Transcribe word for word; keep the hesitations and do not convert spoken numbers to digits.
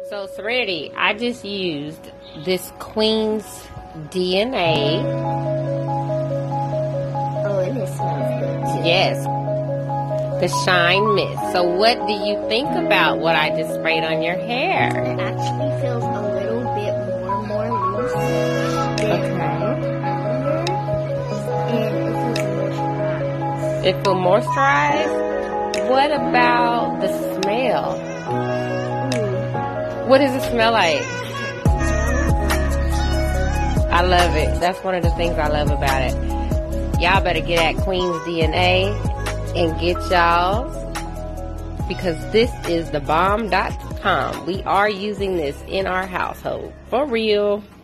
So, Serenity, I just used this Queen's D N A. Oh, and it smells good too. Yes. The Shine Mist. So, what do you think about what I just sprayed on your hair? It actually feels a little bit more, more loose. Okay. And it feels moisturized. It feels moisturized? What about the smell? What does it smell like? I love it. That's one of the things I love about it. Y'all better get at Queen's D N A and get y'all's, because this is the bomb dot com. We are using this in our household. For real.